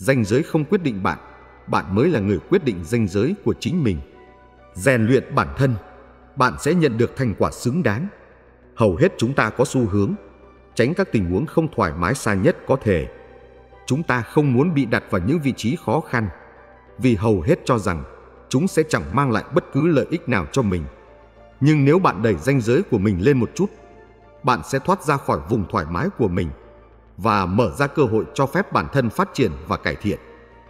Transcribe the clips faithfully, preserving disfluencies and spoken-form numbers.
Ranh giới không quyết định bạn, bạn mới là người quyết định ranh giới của chính mình. Rèn luyện bản thân, bạn sẽ nhận được thành quả xứng đáng. Hầu hết chúng ta có xu hướng tránh các tình huống không thoải mái xa nhất có thể. Chúng ta không muốn bị đặt vào những vị trí khó khăn, vì hầu hết cho rằng chúng sẽ chẳng mang lại bất cứ lợi ích nào cho mình. Nhưng nếu bạn đẩy ranh giới của mình lên một chút, bạn sẽ thoát ra khỏi vùng thoải mái của mình và mở ra cơ hội cho phép bản thân phát triển và cải thiện.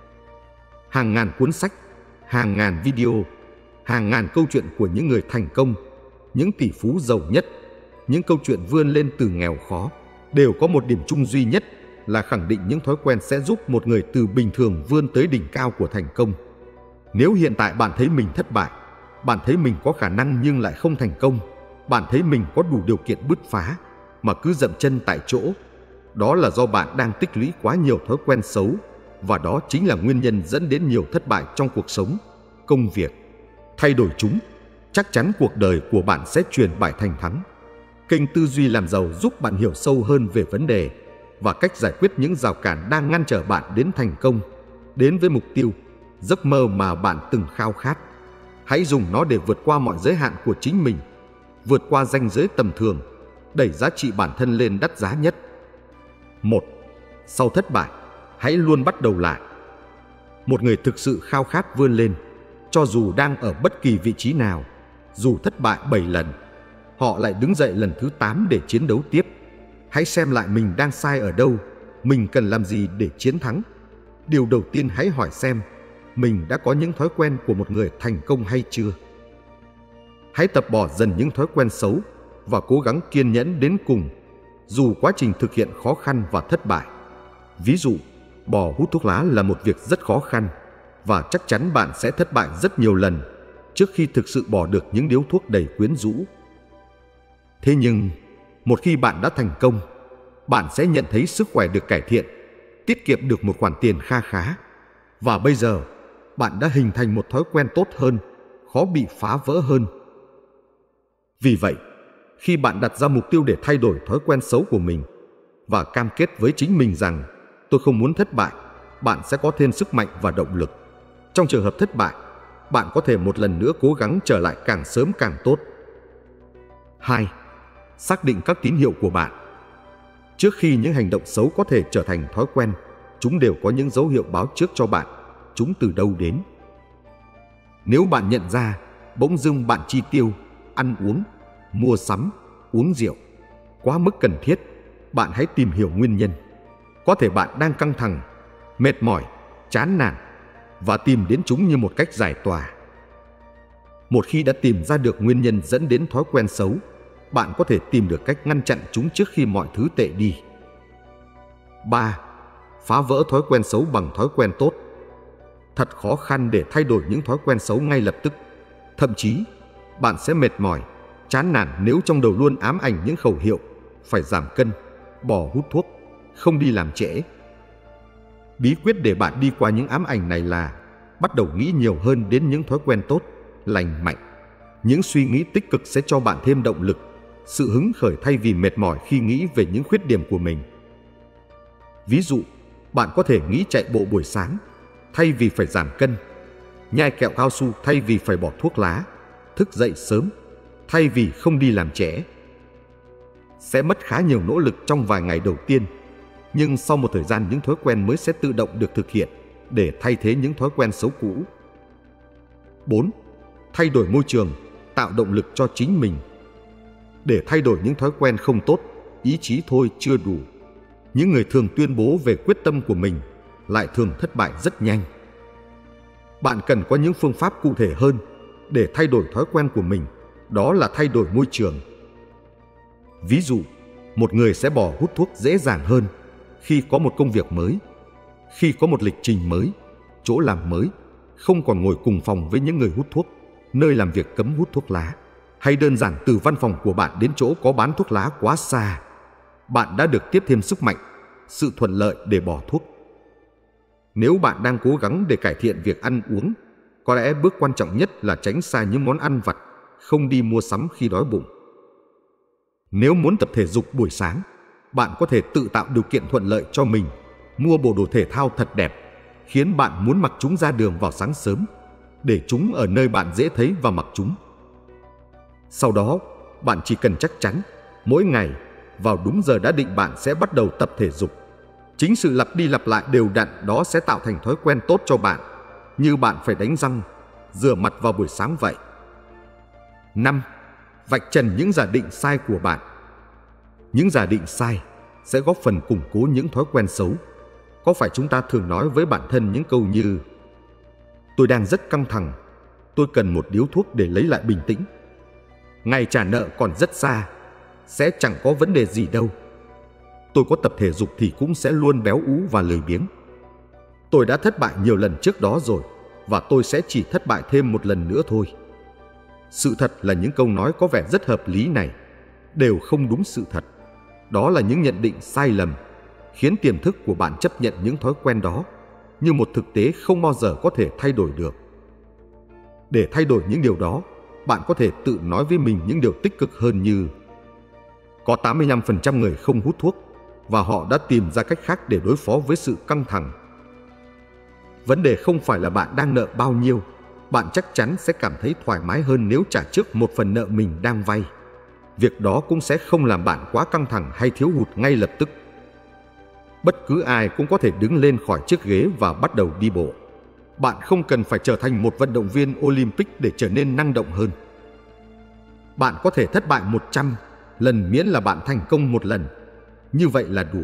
Hàng ngàn cuốn sách, hàng ngàn video, hàng ngàn câu chuyện của những người thành công, những tỷ phú giàu nhất, những câu chuyện vươn lên từ nghèo khó, đều có một điểm chung duy nhất là khẳng định những thói quen sẽ giúp một người từ bình thường vươn tới đỉnh cao của thành công. Nếu hiện tại bạn thấy mình thất bại, bạn thấy mình có khả năng nhưng lại không thành công, bạn thấy mình có đủ điều kiện bứt phá mà cứ dậm chân tại chỗ, đó là do bạn đang tích lũy quá nhiều thói quen xấu, và đó chính là nguyên nhân dẫn đến nhiều thất bại trong cuộc sống, công việc. Thay đổi chúng, chắc chắn cuộc đời của bạn sẽ chuyển bại thành thắng. Kênh Tư duy làm giàu giúp bạn hiểu sâu hơn về vấn đề và cách giải quyết những rào cản đang ngăn trở bạn đến thành công, đến với mục tiêu, giấc mơ mà bạn từng khao khát. Hãy dùng nó để vượt qua mọi giới hạn của chính mình, vượt qua ranh giới tầm thường, đẩy giá trị bản thân lên đắt giá nhất. Một. Sau thất bại, hãy luôn bắt đầu lại. Một người thực sự khao khát vươn lên, cho dù đang ở bất kỳ vị trí nào, dù thất bại bảy lần, họ lại đứng dậy lần thứ tám để chiến đấu tiếp. Hãy xem lại mình đang sai ở đâu, mình cần làm gì để chiến thắng. Điều đầu tiên hãy hỏi xem mình đã có những thói quen của một người thành công hay chưa. Hãy tập bỏ dần những thói quen xấu và cố gắng kiên nhẫn đến cùng, dù quá trình thực hiện khó khăn và thất bại. Ví dụ, bỏ hút thuốc lá là một việc rất khó khăn và chắc chắn bạn sẽ thất bại rất nhiều lần trước khi thực sự bỏ được những điếu thuốc đầy quyến rũ. Thế nhưng, một khi bạn đã thành công, bạn sẽ nhận thấy sức khỏe được cải thiện, tiết kiệm được một khoản tiền kha khá, và bây giờ bạn đã hình thành một thói quen tốt hơn, khó bị phá vỡ hơn. Vì vậy, khi bạn đặt ra mục tiêu để thay đổi thói quen xấu của mình và cam kết với chính mình rằng tôi không muốn thất bại, bạn sẽ có thêm sức mạnh và động lực. Trong trường hợp thất bại, bạn có thể một lần nữa cố gắng trở lại càng sớm càng tốt. Hai. Xác định các tín hiệu của bạn. Trước khi những hành động xấu có thể trở thành thói quen, chúng đều có những dấu hiệu báo trước cho bạn chúng từ đâu đến. Nếu bạn nhận ra bỗng dưng bạn chi tiêu, ăn uống, mua sắm, uống rượu quá mức cần thiết, bạn hãy tìm hiểu nguyên nhân. Có thể bạn đang căng thẳng, mệt mỏi, chán nản và tìm đến chúng như một cách giải tỏa. Một khi đã tìm ra được nguyên nhân dẫn đến thói quen xấu, bạn có thể tìm được cách ngăn chặn chúng trước khi mọi thứ tệ đi. Ba. Phá vỡ thói quen xấu bằng thói quen tốt. Thật khó khăn để thay đổi những thói quen xấu ngay lập tức. Thậm chí, bạn sẽ mệt mỏi, chán nản nếu trong đầu luôn ám ảnh những khẩu hiệu phải giảm cân, bỏ hút thuốc, không đi làm trễ. Bí quyết để bạn đi qua những ám ảnh này là bắt đầu nghĩ nhiều hơn đến những thói quen tốt, lành mạnh. Những suy nghĩ tích cực sẽ cho bạn thêm động lực, sự hứng khởi thay vì mệt mỏi khi nghĩ về những khuyết điểm của mình. Ví dụ, bạn có thể nghĩ chạy bộ buổi sáng thay vì phải giảm cân, nhai kẹo cao su thay vì phải bỏ thuốc lá, thức dậy sớm thay vì không đi làm trễ. Sẽ mất khá nhiều nỗ lực trong vài ngày đầu tiên, nhưng sau một thời gian những thói quen mới sẽ tự động được thực hiện để thay thế những thói quen xấu cũ. Bốn. Thay đổi môi trường, tạo động lực cho chính mình. Để thay đổi những thói quen không tốt, ý chí thôi chưa đủ. Những người thường tuyên bố về quyết tâm của mình lại thường thất bại rất nhanh. Bạn cần có những phương pháp cụ thể hơn để thay đổi thói quen của mình, đó là thay đổi môi trường. Ví dụ, một người sẽ bỏ hút thuốc dễ dàng hơn khi có một công việc mới, khi có một lịch trình mới, chỗ làm mới, không còn ngồi cùng phòng với những người hút thuốc, nơi làm việc cấm hút thuốc lá, hay đơn giản từ văn phòng của bạn đến chỗ có bán thuốc lá quá xa. Bạn đã được tiếp thêm sức mạnh, sự thuận lợi để bỏ thuốc. Nếu bạn đang cố gắng để cải thiện việc ăn uống, có lẽ bước quan trọng nhất là tránh xa những món ăn vặt, không đi mua sắm khi đói bụng. Nếu muốn tập thể dục buổi sáng, bạn có thể tự tạo điều kiện thuận lợi cho mình, mua bộ đồ thể thao thật đẹp, khiến bạn muốn mặc chúng ra đường vào sáng sớm, để chúng ở nơi bạn dễ thấy và mặc chúng. Sau đó, bạn chỉ cần chắc chắn, mỗi ngày, vào đúng giờ đã định bạn sẽ bắt đầu tập thể dục. Chính sự lặp đi lặp lại đều đặn đó sẽ tạo thành thói quen tốt cho bạn, như bạn phải đánh răng, rửa mặt vào buổi sáng vậy. năm. Vạch trần những giả định sai của bạn. Những giả định sai sẽ góp phần củng cố những thói quen xấu. Có phải chúng ta thường nói với bản thân những câu như: tôi đang rất căng thẳng, tôi cần một điếu thuốc để lấy lại bình tĩnh. Ngày trả nợ còn rất xa, sẽ chẳng có vấn đề gì đâu. Tôi có tập thể dục thì cũng sẽ luôn béo ú và lười biếng. Tôi đã thất bại nhiều lần trước đó rồi, và tôi sẽ chỉ thất bại thêm một lần nữa thôi. Sự thật là những câu nói có vẻ rất hợp lý này đều không đúng sự thật. Đó là những nhận định sai lầm, khiến tiềm thức của bạn chấp nhận những thói quen đó như một thực tế không bao giờ có thể thay đổi được. Để thay đổi những điều đó, bạn có thể tự nói với mình những điều tích cực hơn như: có tám mươi lăm phần trăm người không hút thuốc và họ đã tìm ra cách khác để đối phó với sự căng thẳng. Vấn đề không phải là bạn đang nợ bao nhiêu, bạn chắc chắn sẽ cảm thấy thoải mái hơn nếu trả trước một phần nợ mình đang vay. Việc đó cũng sẽ không làm bạn quá căng thẳng hay thiếu hụt ngay lập tức. Bất cứ ai cũng có thể đứng lên khỏi chiếc ghế và bắt đầu đi bộ. Bạn không cần phải trở thành một vận động viên Olympic để trở nên năng động hơn. Bạn có thể thất bại một trăm lần miễn là bạn thành công một lần. Như vậy là đủ.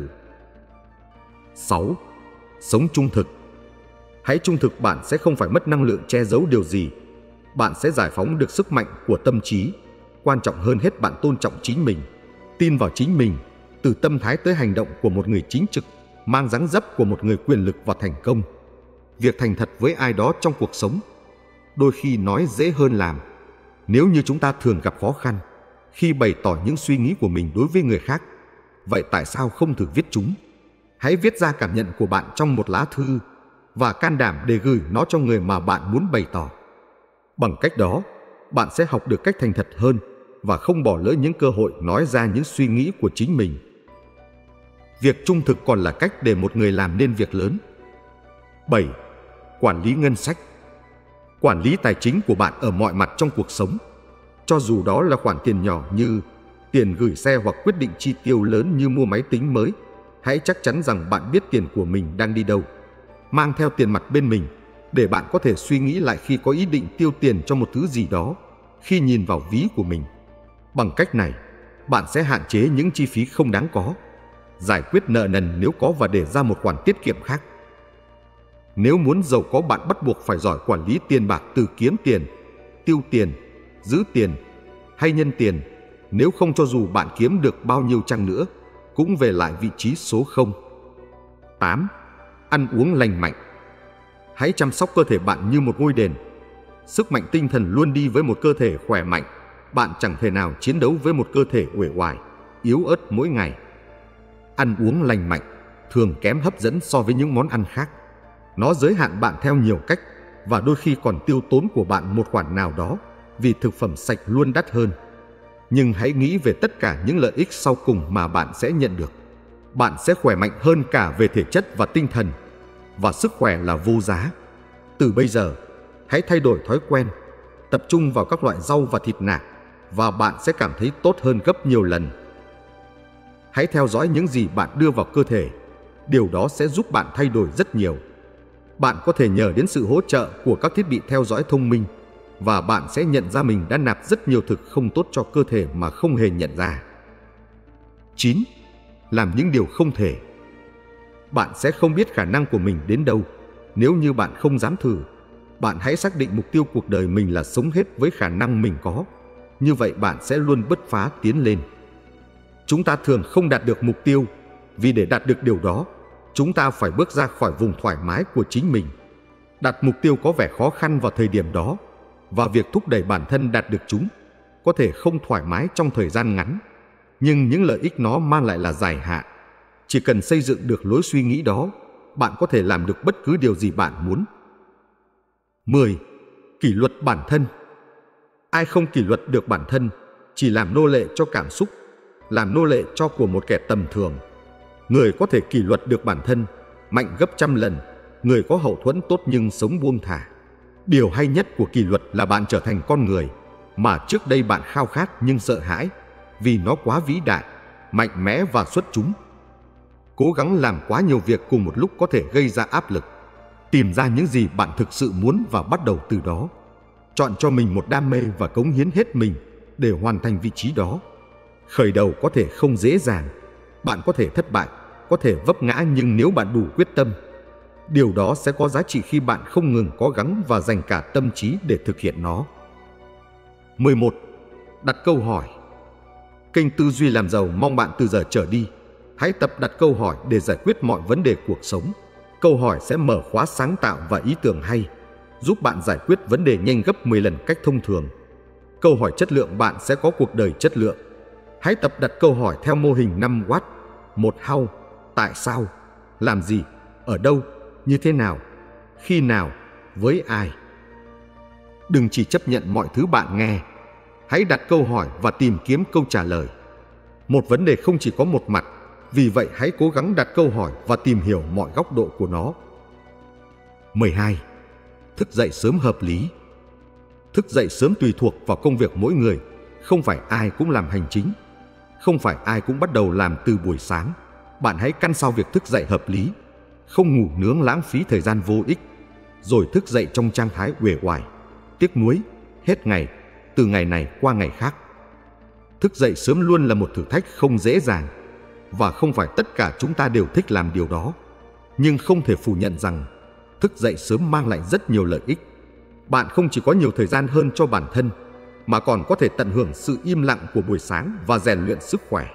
sáu. Sống trung thực. Hãy trung thực, bạn sẽ không phải mất năng lượng che giấu điều gì. Bạn sẽ giải phóng được sức mạnh của tâm trí. Quan trọng hơn hết, bạn tôn trọng chính mình, tin vào chính mình, từ tâm thái tới hành động của một người chính trực, mang dáng dấp của một người quyền lực và thành công. Việc thành thật với ai đó trong cuộc sống đôi khi nói dễ hơn làm. Nếu như chúng ta thường gặp khó khăn khi bày tỏ những suy nghĩ của mình đối với người khác, vậy tại sao không thử viết chúng? Hãy viết ra cảm nhận của bạn trong một lá thư và can đảm để gửi nó cho người mà bạn muốn bày tỏ. Bằng cách đó, bạn sẽ học được cách thành thật hơn và không bỏ lỡ những cơ hội nói ra những suy nghĩ của chính mình. Việc trung thực còn là cách để một người làm nên việc lớn. bảy. Quản lý ngân sách. Quản lý tài chính của bạn ở mọi mặt trong cuộc sống. Cho dù đó là khoản tiền nhỏ như tiền gửi xe hoặc quyết định chi tiêu lớn như mua máy tính mới, hãy chắc chắn rằng bạn biết tiền của mình đang đi đâu. Mang theo tiền mặt bên mình để bạn có thể suy nghĩ lại khi có ý định tiêu tiền cho một thứ gì đó khi nhìn vào ví của mình. Bằng cách này, bạn sẽ hạn chế những chi phí không đáng có, giải quyết nợ nần nếu có và để ra một khoản tiết kiệm khác. Nếu muốn giàu có, bạn bắt buộc phải giỏi quản lý tiền bạc, từ kiếm tiền, tiêu tiền, giữ tiền hay nhân tiền. Nếu không, cho dù bạn kiếm được bao nhiêu chăng nữa, cũng về lại vị trí số không. tám. Ăn uống lành mạnh. Hãy chăm sóc cơ thể bạn như một ngôi đền. Sức mạnh tinh thần luôn đi với một cơ thể khỏe mạnh. Bạn chẳng thể nào chiến đấu với một cơ thể uể oải, yếu ớt mỗi ngày. Ăn uống lành mạnh thường kém hấp dẫn so với những món ăn khác. Nó giới hạn bạn theo nhiều cách và đôi khi còn tiêu tốn của bạn một khoản nào đó, vì thực phẩm sạch luôn đắt hơn. Nhưng hãy nghĩ về tất cả những lợi ích sau cùng mà bạn sẽ nhận được. Bạn sẽ khỏe mạnh hơn cả về thể chất và tinh thần, và sức khỏe là vô giá. Từ bây giờ, hãy thay đổi thói quen, tập trung vào các loại rau và thịt nạc, và bạn sẽ cảm thấy tốt hơn gấp nhiều lần. Hãy theo dõi những gì bạn đưa vào cơ thể. Điều đó sẽ giúp bạn thay đổi rất nhiều. Bạn có thể nhờ đến sự hỗ trợ của các thiết bị theo dõi thông minh, và bạn sẽ nhận ra mình đã nạp rất nhiều thực không tốt cho cơ thể mà không hề nhận ra. chín. Làm những điều không thể. Bạn sẽ không biết khả năng của mình đến đâu nếu như bạn không dám thử. Bạn hãy xác định mục tiêu cuộc đời mình là sống hết với khả năng mình có. Như vậy bạn sẽ luôn bứt phá tiến lên. Chúng ta thường không đạt được mục tiêu, vì để đạt được điều đó, chúng ta phải bước ra khỏi vùng thoải mái của chính mình. Đặt mục tiêu có vẻ khó khăn vào thời điểm đó, và việc thúc đẩy bản thân đạt được chúng có thể không thoải mái trong thời gian ngắn, nhưng những lợi ích nó mang lại là dài hạn. Chỉ cần xây dựng được lối suy nghĩ đó, bạn có thể làm được bất cứ điều gì bạn muốn. mười. Kỷ luật bản thân. Ai không kỷ luật được bản thân chỉ làm nô lệ cho cảm xúc, làm nô lệ cho của một kẻ tầm thường. Người có thể kỷ luật được bản thân mạnh gấp trăm lần người có hậu thuẫn tốt nhưng sống buông thả. Điều hay nhất của kỷ luật là bạn trở thành con người mà trước đây bạn khao khát nhưng sợ hãi, vì nó quá vĩ đại, mạnh mẽ và xuất chúng. Cố gắng làm quá nhiều việc cùng một lúc có thể gây ra áp lực. Tìm ra những gì bạn thực sự muốn và bắt đầu từ đó. Chọn cho mình một đam mê và cống hiến hết mình để hoàn thành vị trí đó. Khởi đầu có thể không dễ dàng, bạn có thể thất bại, có thể vấp ngã, nhưng nếu bạn đủ quyết tâm, điều đó sẽ có giá trị khi bạn không ngừng cố gắng và dành cả tâm trí để thực hiện nó. mười một. Đặt câu hỏi. Kênh Tư duy làm giàu mong bạn từ giờ trở đi hãy tập đặt câu hỏi để giải quyết mọi vấn đề cuộc sống. Câu hỏi sẽ mở khóa sáng tạo và ý tưởng hay, giúp bạn giải quyết vấn đề nhanh gấp mười lần cách thông thường. Câu hỏi chất lượng, bạn sẽ có cuộc đời chất lượng. Hãy tập đặt câu hỏi theo mô hình năm what, một how, tại sao, làm gì, ở đâu, như thế nào, khi nào, với ai. Đừng chỉ chấp nhận mọi thứ bạn nghe. Hãy đặt câu hỏi và tìm kiếm câu trả lời. Một vấn đề không chỉ có một mặt, vì vậy hãy cố gắng đặt câu hỏi và tìm hiểu mọi góc độ của nó. mười hai. Thức dậy sớm hợp lý. Thức dậy sớm tùy thuộc vào công việc mỗi người. Không phải ai cũng làm hành chính. Không phải ai cũng bắt đầu làm từ buổi sáng. Bạn hãy căn sau việc thức dậy hợp lý, không ngủ nướng lãng phí thời gian vô ích, rồi thức dậy trong trạng thái uể oải, tiếc nuối, hết ngày, từ ngày này qua ngày khác. Thức dậy sớm luôn là một thử thách không dễ dàng, và không phải tất cả chúng ta đều thích làm điều đó. Nhưng không thể phủ nhận rằng thức dậy sớm mang lại rất nhiều lợi ích. Bạn không chỉ có nhiều thời gian hơn cho bản thân, mà còn có thể tận hưởng sự im lặng của buổi sáng và rèn luyện sức khỏe.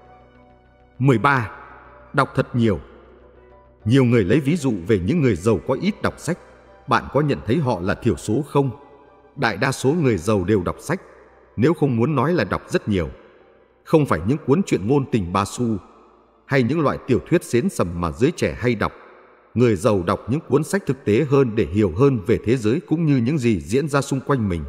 mười ba. Đọc thật nhiều. Nhiều người lấy ví dụ về những người giàu có ít đọc sách. Bạn có nhận thấy họ là thiểu số không? Đại đa số người giàu đều đọc sách, nếu không muốn nói là đọc rất nhiều. Không phải những cuốn truyện ngôn tình ba xu hay những loại tiểu thuyết xến sầm mà giới trẻ hay đọc. Người giàu đọc những cuốn sách thực tế hơn để hiểu hơn về thế giới cũng như những gì diễn ra xung quanh mình.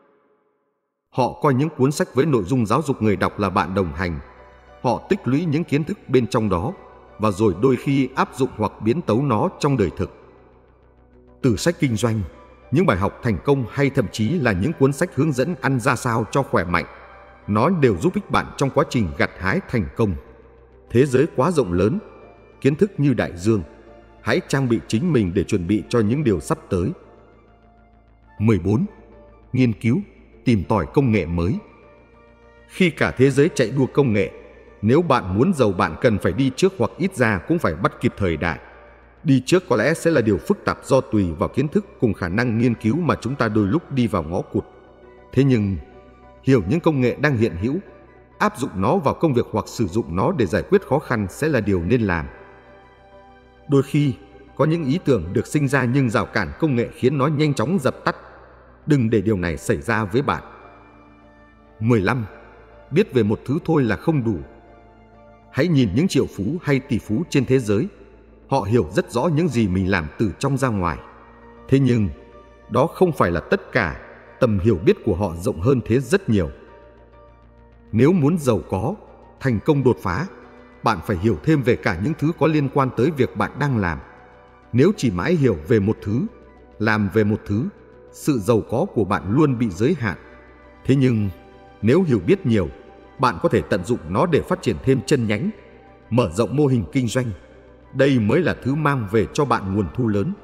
Họ coi những cuốn sách với nội dung giáo dục người đọc là bạn đồng hành. Họ tích lũy những kiến thức bên trong đó và rồi đôi khi áp dụng hoặc biến tấu nó trong đời thực. Từ sách kinh doanh, những bài học thành công hay thậm chí là những cuốn sách hướng dẫn ăn ra sao cho khỏe mạnh, nó đều giúp ích bạn trong quá trình gặt hái thành công. Thế giới quá rộng lớn, kiến thức như đại dương. Hãy trang bị chính mình để chuẩn bị cho những điều sắp tới. mười bốn. Nghiên cứu, tìm tòi công nghệ mới. Khi cả thế giới chạy đua công nghệ, nếu bạn muốn giàu bạn cần phải đi trước, hoặc ít ra cũng phải bắt kịp thời đại. Đi trước có lẽ sẽ là điều phức tạp do tùy vào kiến thức cùng khả năng nghiên cứu mà chúng ta đôi lúc đi vào ngõ cụt. Thế nhưng, hiểu những công nghệ đang hiện hữu, áp dụng nó vào công việc hoặc sử dụng nó để giải quyết khó khăn sẽ là điều nên làm. Đôi khi, có những ý tưởng được sinh ra nhưng rào cản công nghệ khiến nó nhanh chóng dập tắt. Đừng để điều này xảy ra với bạn. mười lăm. Biết về một thứ thôi là không đủ. Hãy nhìn những triệu phú hay tỷ phú trên thế giới. Họ hiểu rất rõ những gì mình làm từ trong ra ngoài. Thế nhưng, đó không phải là tất cả. Tầm hiểu biết của họ rộng hơn thế rất nhiều. Nếu muốn giàu có, thành công đột phá, bạn phải hiểu thêm về cả những thứ có liên quan tới việc bạn đang làm. Nếu chỉ mãi hiểu về một thứ, làm về một thứ, sự giàu có của bạn luôn bị giới hạn. Thế nhưng, nếu hiểu biết nhiều, bạn có thể tận dụng nó để phát triển thêm chân nhánh, mở rộng mô hình kinh doanh. Đây mới là thứ mang về cho bạn nguồn thu lớn.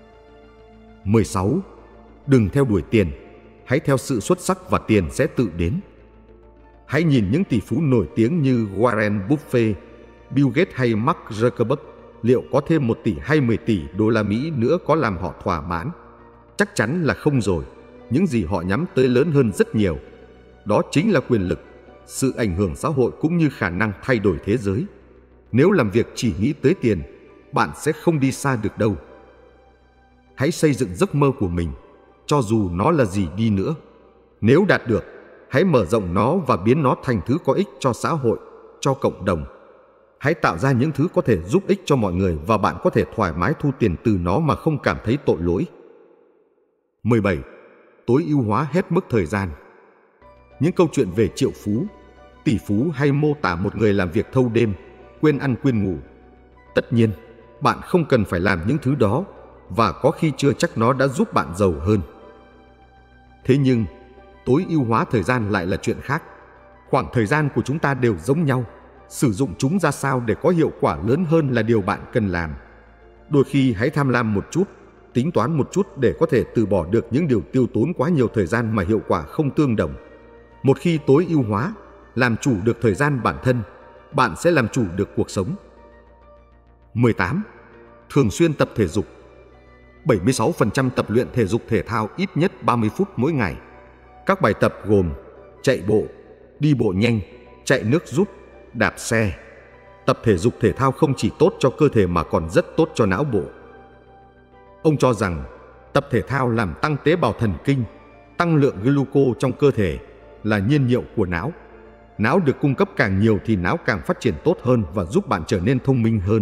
mười sáu. Đừng theo đuổi tiền, hãy theo sự xuất sắc và tiền sẽ tự đến. Hãy nhìn những tỷ phú nổi tiếng như Warren Buffett, Bill Gates hay Mark Zuckerberg. Liệu có thêm một tỷ hay mười tỷ đô la Mỹ nữa có làm họ thỏa mãn? Chắc chắn là không rồi. Những gì họ nhắm tới lớn hơn rất nhiều. Đó chính là quyền lực, sự ảnh hưởng xã hội cũng như khả năng thay đổi thế giới. Nếu làm việc chỉ nghĩ tới tiền, bạn sẽ không đi xa được đâu. Hãy xây dựng giấc mơ của mình, cho dù nó là gì đi nữa. Nếu đạt được, hãy mở rộng nó và biến nó thành thứ có ích cho xã hội, cho cộng đồng. Hãy tạo ra những thứ có thể giúp ích cho mọi người và bạn có thể thoải mái thu tiền từ nó mà không cảm thấy tội lỗi. mười bảy. Tối ưu hóa hết mức thời gian. Những câu chuyện về triệu phú, tỷ phú hay mô tả một người làm việc thâu đêm, quên ăn quên ngủ. Tất nhiên, bạn không cần phải làm những thứ đó, và có khi chưa chắc nó đã giúp bạn giàu hơn. Thế nhưng, tối ưu hóa thời gian lại là chuyện khác. Khoảng thời gian của chúng ta đều giống nhau. Sử dụng chúng ra sao để có hiệu quả lớn hơn là điều bạn cần làm. Đôi khi hãy tham lam một chút, tính toán một chút để có thể từ bỏ được những điều tiêu tốn quá nhiều thời gian mà hiệu quả không tương đồng. Một khi tối ưu hóa, làm chủ được thời gian bản thân, bạn sẽ làm chủ được cuộc sống. mười tám. Thường xuyên tập thể dục. bảy mươi sáu phần trăm tập luyện thể dục thể thao ít nhất ba mươi phút mỗi ngày. Các bài tập gồm chạy bộ, đi bộ nhanh, chạy nước rút, đạp xe. Tập thể dục thể thao không chỉ tốt cho cơ thể mà còn rất tốt cho não bộ. Ông cho rằng tập thể thao làm tăng tế bào thần kinh, tăng lượng gluco trong cơ thể, là nhiên liệu của não. Não được cung cấp càng nhiều thì não càng phát triển tốt hơn và giúp bạn trở nên thông minh hơn.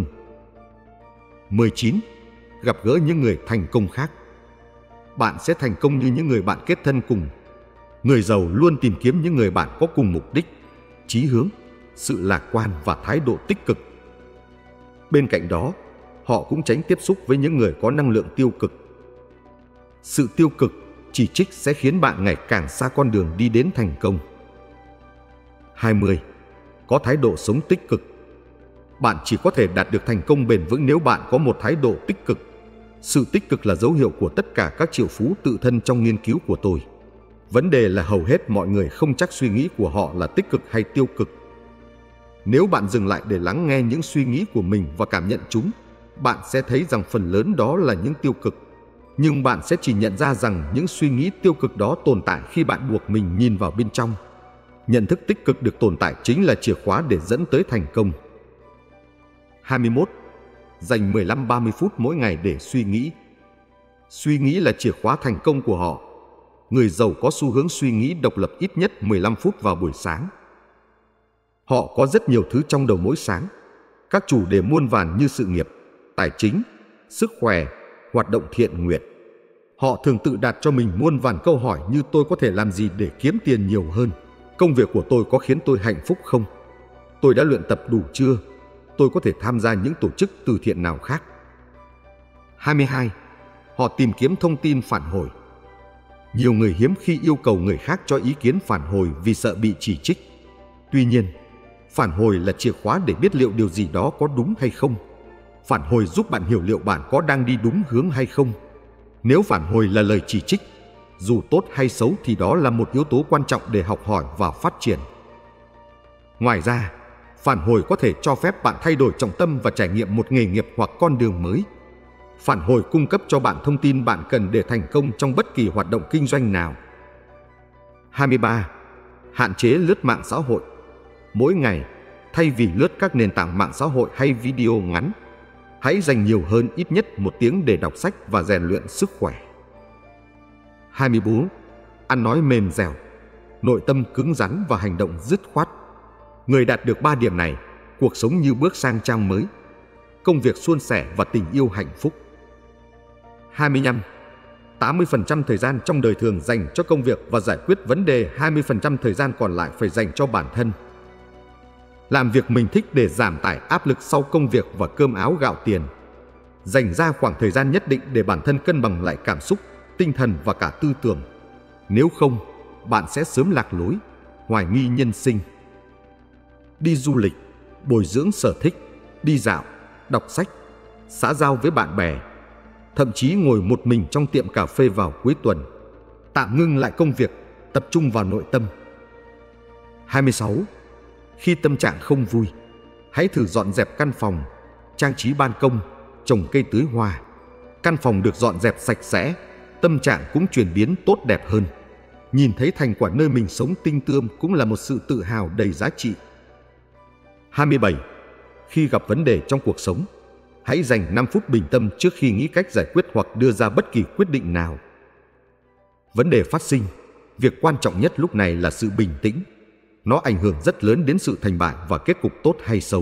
mười chín. Gặp gỡ những người thành công khác. Bạn sẽ thành công như những người bạn kết thân cùng. Người giàu luôn tìm kiếm những người bạn có cùng mục đích, chí hướng, sự lạc quan và thái độ tích cực. Bên cạnh đó, họ cũng tránh tiếp xúc với những người có năng lượng tiêu cực. Sự tiêu cực, chỉ trích sẽ khiến bạn ngày càng xa con đường đi đến thành công. hai mươi. Có thái độ sống tích cực. Bạn chỉ có thể đạt được thành công bền vững nếu bạn có một thái độ tích cực. Sự tích cực là dấu hiệu của tất cả các triệu phú tự thân trong nghiên cứu của tôi. Vấn đề là hầu hết mọi người không chắc suy nghĩ của họ là tích cực hay tiêu cực. Nếu bạn dừng lại để lắng nghe những suy nghĩ của mình và cảm nhận chúng, bạn sẽ thấy rằng phần lớn đó là những tiêu cực. Nhưng bạn sẽ chỉ nhận ra rằng những suy nghĩ tiêu cực đó tồn tại khi bạn buộc mình nhìn vào bên trong. Nhận thức tích cực được tồn tại chính là chìa khóa để dẫn tới thành công. hai mươi mốt. Dành mười lăm đến ba mươi phút mỗi ngày để suy nghĩ. Suy nghĩ là chìa khóa thành công của họ. Người giàu có xu hướng suy nghĩ độc lập ít nhất mười lăm phút vào buổi sáng. Họ có rất nhiều thứ trong đầu mỗi sáng. Các chủ đề muôn vàn như sự nghiệp, tài chính, sức khỏe, hoạt động thiện nguyện. Họ thường tự đặt cho mình muôn vàn câu hỏi như: tôi có thể làm gì để kiếm tiền nhiều hơn? Công việc của tôi có khiến tôi hạnh phúc không? Tôi đã luyện tập đủ chưa? Tôi có thể tham gia những tổ chức từ thiện nào khác? hai mươi hai. Họ tìm kiếm thông tin phản hồi. Nhiều người hiếm khi yêu cầu người khác cho ý kiến phản hồi vì sợ bị chỉ trích. Tuy nhiên, phản hồi là chìa khóa để biết liệu điều gì đó có đúng hay không. Phản hồi giúp bạn hiểu liệu bạn có đang đi đúng hướng hay không. Nếu phản hồi là lời chỉ trích, dù tốt hay xấu thì đó là một yếu tố quan trọng để học hỏi và phát triển. Ngoài ra, phản hồi có thể cho phép bạn thay đổi trọng tâm và trải nghiệm một nghề nghiệp hoặc con đường mới. Phản hồi cung cấp cho bạn thông tin bạn cần để thành công trong bất kỳ hoạt động kinh doanh nào. hai mươi ba. Hạn chế lướt mạng xã hội. Mỗi ngày, thay vì lướt các nền tảng mạng xã hội hay video ngắn, hãy dành nhiều hơn ít nhất một tiếng để đọc sách và rèn luyện sức khỏe. hai mươi bốn. Ăn nói mềm dẻo, nội tâm cứng rắn và hành động dứt khoát. Người đạt được ba điểm này, cuộc sống như bước sang trang mới. Công việc suôn sẻ và tình yêu hạnh phúc. hai mươi lăm. tám mươi phần trăm thời gian trong đời thường dành cho công việc và giải quyết vấn đề, hai mươi phần trăm thời gian còn lại phải dành cho bản thân. Làm việc mình thích để giảm tải áp lực sau công việc và cơm áo gạo tiền. Dành ra khoảng thời gian nhất định để bản thân cân bằng lại cảm xúc, tinh thần và cả tư tưởng. Nếu không, bạn sẽ sớm lạc lối, hoài nghi nhân sinh. Đi du lịch, bồi dưỡng sở thích, đi dạo, đọc sách, xã giao với bạn bè, thậm chí ngồi một mình trong tiệm cà phê vào cuối tuần. Tạm ngưng lại công việc, tập trung vào nội tâm. hai mươi sáu. Khi tâm trạng không vui, hãy thử dọn dẹp căn phòng, trang trí ban công, trồng cây tưới hoa. Căn phòng được dọn dẹp sạch sẽ, tâm trạng cũng chuyển biến tốt đẹp hơn. Nhìn thấy thành quả nơi mình sống tinh tươm cũng là một sự tự hào đầy giá trị. hai mươi bảy. Khi gặp vấn đề trong cuộc sống, hãy dành năm phút bình tâm trước khi nghĩ cách giải quyết hoặc đưa ra bất kỳ quyết định nào. Vấn đề phát sinh, việc quan trọng nhất lúc này là sự bình tĩnh. Nó ảnh hưởng rất lớn đến sự thành bại và kết cục tốt hay xấu.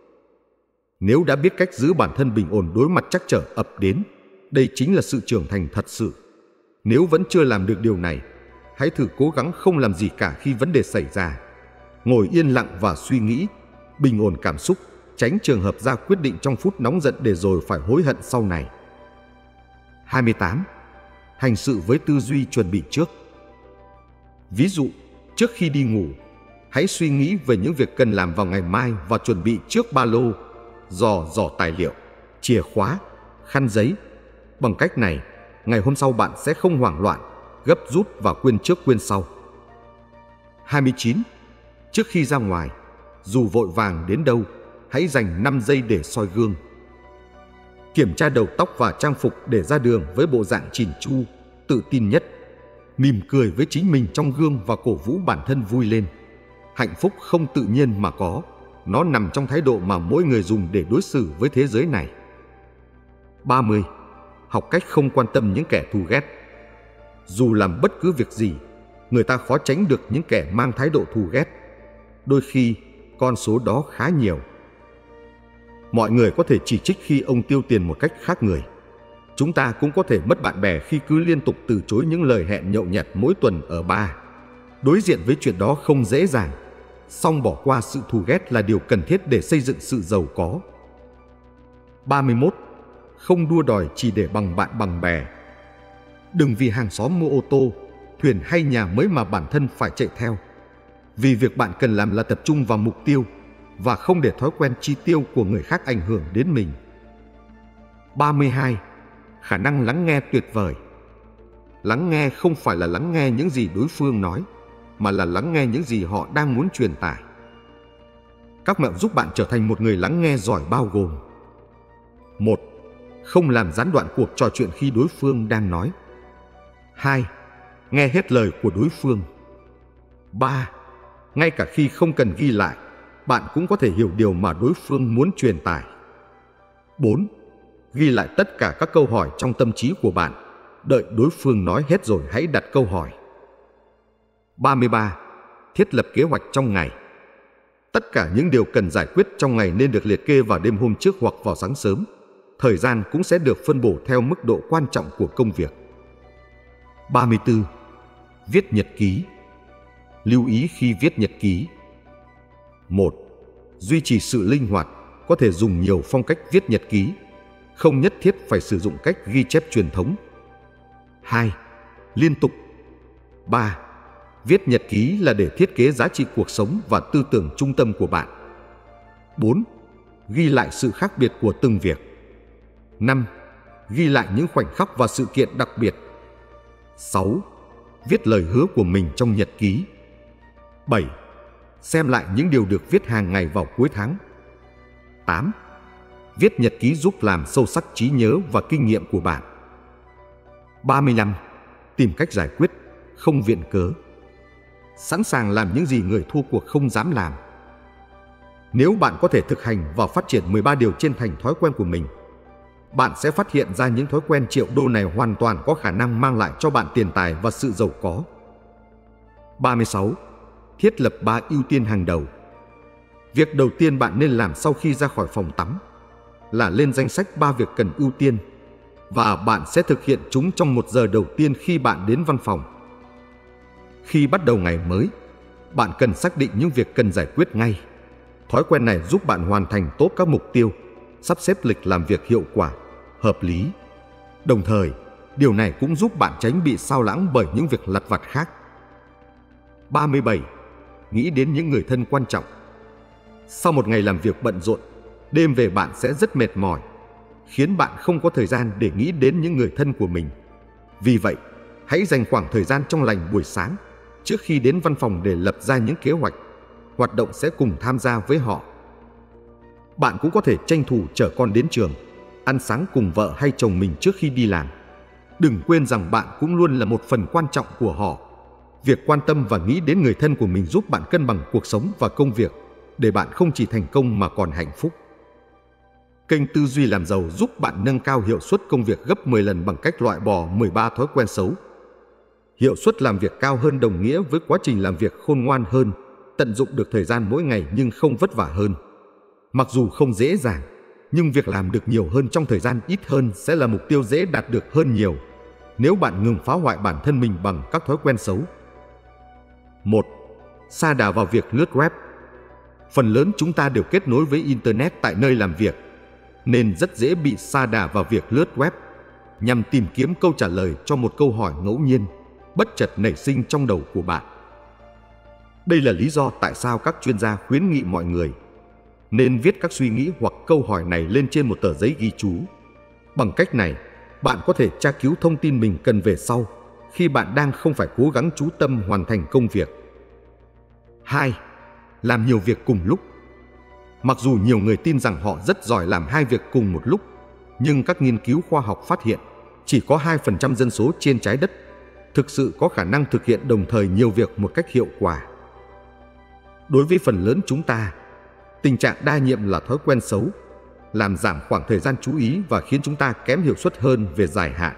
Nếu đã biết cách giữ bản thân bình ổn đối mặt trắc trở ập đến, đây chính là sự trưởng thành thật sự. Nếu vẫn chưa làm được điều này, hãy thử cố gắng không làm gì cả khi vấn đề xảy ra. Ngồi yên lặng và suy nghĩ, bình ổn cảm xúc, tránh trường hợp ra quyết định trong phút nóng giận để rồi phải hối hận sau này. hai mươi tám. Hành sự với tư duy chuẩn bị trước. Ví dụ, trước khi đi ngủ, hãy suy nghĩ về những việc cần làm vào ngày mai và chuẩn bị trước ba lô, giò giỏ tài liệu, chìa khóa, khăn giấy. Bằng cách này, ngày hôm sau bạn sẽ không hoảng loạn, gấp rút và quên trước quên sau. hai mươi chín. Trước khi ra ngoài, dù vội vàng đến đâu, hãy dành năm giây để soi gương. Kiểm tra đầu tóc và trang phục để ra đường với bộ dạng chỉn chu, tự tin nhất. Mỉm cười với chính mình trong gương và cổ vũ bản thân vui lên. Hạnh phúc không tự nhiên mà có, nó nằm trong thái độ mà mỗi người dùng để đối xử với thế giới này. ba mươi. Học cách không quan tâm những kẻ thù ghét. Dù làm bất cứ việc gì, người ta khó tránh được những kẻ mang thái độ thù ghét. Đôi khi, con số đó khá nhiều. Mọi người có thể chỉ trích khi ông tiêu tiền một cách khác người. Chúng ta cũng có thể mất bạn bè khi cứ liên tục từ chối những lời hẹn nhậu nhẹt mỗi tuần ở bar. Đối diện với chuyện đó không dễ dàng, song bỏ qua sự thù ghét là điều cần thiết để xây dựng sự giàu có. ba mươi mốt. Không đua đòi chỉ để bằng bạn bằng bè. Đừng vì hàng xóm mua ô tô, thuyền hay nhà mới mà bản thân phải chạy theo. Vì việc bạn cần làm là tập trung vào mục tiêu và không để thói quen chi tiêu của người khác ảnh hưởng đến mình. ba mươi hai. Khả năng lắng nghe tuyệt vời. Lắng nghe không phải là lắng nghe những gì đối phương nói, mà là lắng nghe những gì họ đang muốn truyền tải. Các mẹo giúp bạn trở thành một người lắng nghe giỏi bao gồm: một. Không làm gián đoạn cuộc trò chuyện khi đối phương đang nói. hai. Nghe hết lời của đối phương. ba. Ngay cả khi không cần ghi lại, bạn cũng có thể hiểu điều mà đối phương muốn truyền tải. bốn. Ghi lại tất cả các câu hỏi trong tâm trí của bạn. Đợi đối phương nói hết rồi hãy đặt câu hỏi. ba mươi ba. Thiết lập kế hoạch trong ngày. Tất cả những điều cần giải quyết trong ngày nên được liệt kê vào đêm hôm trước hoặc vào sáng sớm. Thời gian cũng sẽ được phân bổ theo mức độ quan trọng của công việc. ba mươi tư. Viết nhật ký. Lưu ý khi viết nhật ký. một. Duy trì sự linh hoạt, có thể dùng nhiều phong cách viết nhật ký, không nhất thiết phải sử dụng cách ghi chép truyền thống. hai. Liên tục. ba. Viết nhật ký là để thiết kế giá trị cuộc sống và tư tưởng trung tâm của bạn. bốn. Ghi lại sự khác biệt của từng việc. năm. Ghi lại những khoảnh khắc và sự kiện đặc biệt. sáu. Viết lời hứa của mình trong nhật ký. bảy. Xem lại những điều được viết hàng ngày vào cuối tháng. tám. Viết nhật ký giúp làm sâu sắc trí nhớ và kinh nghiệm của bạn. ba mươi lăm. Tìm cách giải quyết, không viện cớ. Sẵn sàng làm những gì người thua cuộc không dám làm. Nếu bạn có thể thực hành và phát triển mười ba điều trên thành thói quen của mình, bạn sẽ phát hiện ra những thói quen triệu đô này hoàn toàn có khả năng mang lại cho bạn tiền tài và sự giàu có. ba mươi sáu. Thiết lập ba ưu tiên hàng đầu. Việc đầu tiên bạn nên làm sau khi ra khỏi phòng tắm là lên danh sách ba việc cần ưu tiên, và bạn sẽ thực hiện chúng trong một giờ đầu tiên khi bạn đến văn phòng. Khi bắt đầu ngày mới, bạn cần xác định những việc cần giải quyết ngay. Thói quen này giúp bạn hoàn thành tốt các mục tiêu, sắp xếp lịch làm việc hiệu quả, hợp lý. Đồng thời, điều này cũng giúp bạn tránh bị sao lãng bởi những việc lặt vặt khác. ba mươi bảy. Nghĩ đến những người thân quan trọng. Sau một ngày làm việc bận rộn, đêm về bạn sẽ rất mệt mỏi, khiến bạn không có thời gian để nghĩ đến những người thân của mình. Vì vậy, hãy dành khoảng thời gian trong lành buổi sáng trước khi đến văn phòng để lập ra những kế hoạch, hoạt động sẽ cùng tham gia với họ. Bạn cũng có thể tranh thủ chở con đến trường, ăn sáng cùng vợ hay chồng mình trước khi đi làm. Đừng quên rằng bạn cũng luôn là một phần quan trọng của họ. Việc quan tâm và nghĩ đến người thân của mình giúp bạn cân bằng cuộc sống và công việc, để bạn không chỉ thành công mà còn hạnh phúc. Kênh Tư duy làm giàu giúp bạn nâng cao hiệu suất công việc gấp mười lần bằng cách loại bỏ mười ba thói quen xấu. Hiệu suất làm việc cao hơn đồng nghĩa với quá trình làm việc khôn ngoan hơn, tận dụng được thời gian mỗi ngày nhưng không vất vả hơn. Mặc dù không dễ dàng, nhưng việc làm được nhiều hơn trong thời gian ít hơn sẽ là mục tiêu dễ đạt được hơn nhiều nếu bạn ngừng phá hoại bản thân mình bằng các thói quen xấu. một. Sa đà vào việc lướt web. Phần lớn chúng ta đều kết nối với Internet tại nơi làm việc, nên rất dễ bị sa đà vào việc lướt web. nhằm tìm kiếm câu trả lời cho một câu hỏi ngẫu nhiên, bất chợt nảy sinh trong đầu của bạn. Đây là lý do tại sao các chuyên gia khuyến nghị mọi người nên viết các suy nghĩ hoặc câu hỏi này lên trên một tờ giấy ghi chú. Bằng cách này, bạn có thể tra cứu thông tin mình cần về sau khi bạn đang không phải cố gắng chú tâm hoàn thành công việc. hai. Làm nhiều việc cùng lúc. Mặc dù nhiều người tin rằng họ rất giỏi làm hai việc cùng một lúc, nhưng các nghiên cứu khoa học phát hiện chỉ có hai phần trăm dân số trên trái đất thực sự có khả năng thực hiện đồng thời nhiều việc một cách hiệu quả. Đối với phần lớn chúng ta, tình trạng đa nhiệm là thói quen xấu, làm giảm khoảng thời gian chú ý và khiến chúng ta kém hiệu suất hơn về dài hạn.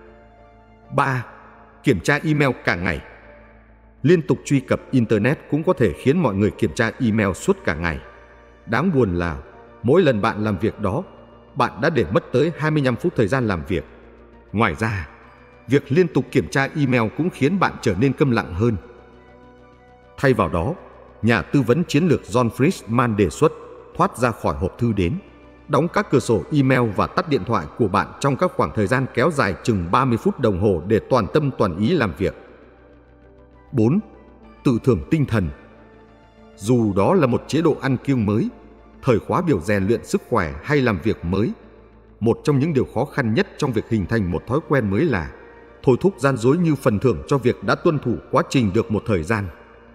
ba. Kiểm tra email cả ngày. Liên tục truy cập Internet cũng có thể khiến mọi người kiểm tra email suốt cả ngày. Đáng buồn là mỗi lần bạn làm việc đó, bạn đã để mất tới hai mươi lăm phút thời gian làm việc. Ngoài ra, việc liên tục kiểm tra email cũng khiến bạn trở nên câm lặng hơn. Thay vào đó, nhà tư vấn chiến lược John Friedman đề xuất thoát ra khỏi hộp thư đến, đóng các cửa sổ email và tắt điện thoại của bạn trong các khoảng thời gian kéo dài chừng ba mươi phút đồng hồ để toàn tâm toàn ý làm việc. bốn. Tự thưởng tinh thần. Dù đó là một chế độ ăn kiêng mới, thời khóa biểu rèn luyện sức khỏe hay làm việc mới, một trong những điều khó khăn nhất trong việc hình thành một thói quen mới là thôi thúc gian dối như phần thưởng cho việc đã tuân thủ quá trình được một thời gian.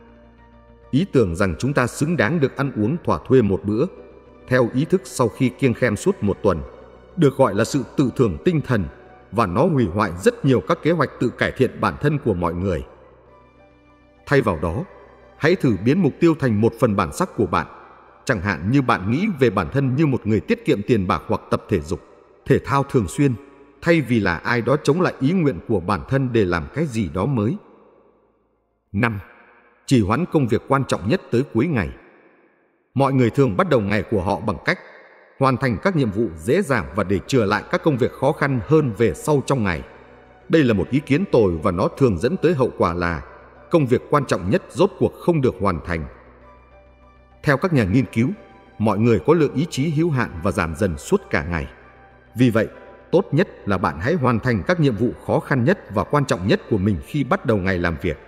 Ý tưởng rằng chúng ta xứng đáng được ăn uống thỏa thuê một bữa, theo ý thức sau khi kiêng khem suốt một tuần, được gọi là sự tự thưởng tinh thần, và nó hủy hoại rất nhiều các kế hoạch tự cải thiện bản thân của mọi người. Thay vào đó, hãy thử biến mục tiêu thành một phần bản sắc của bạn, chẳng hạn như bạn nghĩ về bản thân như một người tiết kiệm tiền bạc hoặc tập thể dục, thể thao thường xuyên, thay vì là ai đó chống lại ý nguyện của bản thân để làm cái gì đó mới. năm. Trì hoãn công việc quan trọng nhất tới cuối ngày. Mọi người thường bắt đầu ngày của họ bằng cách hoàn thành các nhiệm vụ dễ dàng và để chừa lại các công việc khó khăn hơn về sau trong ngày. Đây là một ý kiến tồi và nó thường dẫn tới hậu quả là công việc quan trọng nhất rốt cuộc không được hoàn thành. Theo các nhà nghiên cứu, mọi người có lượng ý chí hữu hạn và giảm dần suốt cả ngày. Vì vậy, tốt nhất là bạn hãy hoàn thành các nhiệm vụ khó khăn nhất và quan trọng nhất của mình khi bắt đầu ngày làm việc.